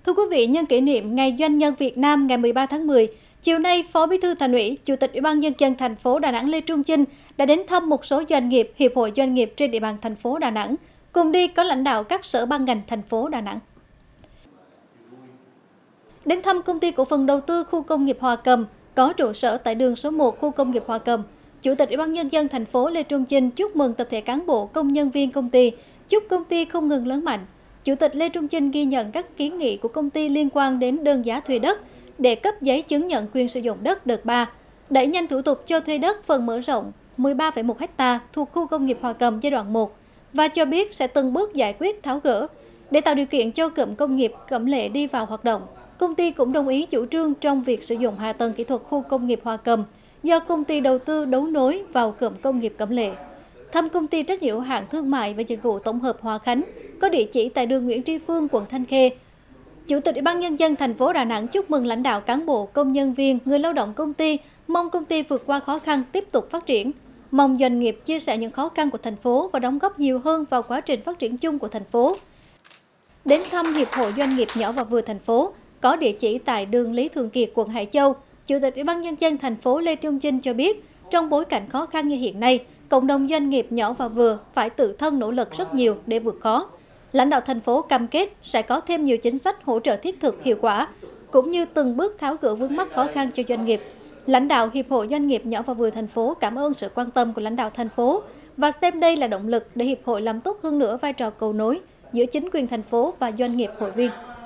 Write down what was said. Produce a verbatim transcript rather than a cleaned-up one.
Thưa quý vị, nhân kỷ niệm Ngày Doanh nhân Việt Nam ngày mười ba tháng mười, chiều nay, Phó Bí thư Thành ủy, Chủ tịch Ủy ban Nhân dân thành phố Đà Nẵng Lê Trung Chinh đã đến thăm một số doanh nghiệp, hiệp hội doanh nghiệp trên địa bàn thành phố Đà Nẵng. Cùng đi có lãnh đạo các sở ban ngành thành phố Đà Nẵng. Đến thăm công ty cổ phần đầu tư khu công nghiệp Hòa Cầm, có trụ sở tại đường số một khu công nghiệp Hòa Cầm, Chủ tịch Ủy ban Nhân dân thành phố Lê Trung Chinh chúc mừng tập thể cán bộ, công nhân viên công ty, chúc công ty không ngừng lớn mạnh. Chủ tịch Lê Trung Chinh ghi nhận các kiến nghị của công ty liên quan đến đơn giá thuê đất để cấp giấy chứng nhận quyền sử dụng đất đợt ba, đẩy nhanh thủ tục cho thuê đất phần mở rộng mười ba phẩy một héc ta thuộc khu công nghiệp Hòa Cầm giai đoạn một và cho biết sẽ từng bước giải quyết tháo gỡ. Để tạo điều kiện cho cụm công nghiệp Cẩm Lệ đi vào hoạt động, công ty cũng đồng ý chủ trương trong việc sử dụng hạ tầng kỹ thuật khu công nghiệp Hòa Cầm do công ty đầu tư đấu nối vào cụm công nghiệp Cẩm Lệ. Thăm công ty trách nhiệm hữu hạn thương mại và dịch vụ tổng hợp Hòa Khánh có địa chỉ tại đường Nguyễn Tri Phương, quận Thanh Khê. Chủ tịch Ủy ban Nhân dân thành phố Đà Nẵng chúc mừng lãnh đạo cán bộ, công nhân viên, người lao động công ty, mong công ty vượt qua khó khăn tiếp tục phát triển. Mong doanh nghiệp chia sẻ những khó khăn của thành phố và đóng góp nhiều hơn vào quá trình phát triển chung của thành phố. Đến thăm Hiệp hội Doanh nghiệp nhỏ và vừa thành phố, có địa chỉ tại đường Lý Thường Kiệt, quận Hải Châu, Chủ tịch Ủy ban Nhân dân thành phố Lê Trung Chinh cho biết, trong bối cảnh khó khăn như hiện nay, cộng đồng doanh nghiệp nhỏ và vừa phải tự thân nỗ lực rất nhiều để vượt khó. Lãnh đạo thành phố cam kết sẽ có thêm nhiều chính sách hỗ trợ thiết thực hiệu quả, cũng như từng bước tháo gỡ vướng mắc khó khăn cho doanh nghiệp. Lãnh đạo Hiệp hội Doanh nghiệp nhỏ và vừa thành phố cảm ơn sự quan tâm của lãnh đạo thành phố và xem đây là động lực để Hiệp hội làm tốt hơn nữa vai trò cầu nối giữa chính quyền thành phố và doanh nghiệp hội viên.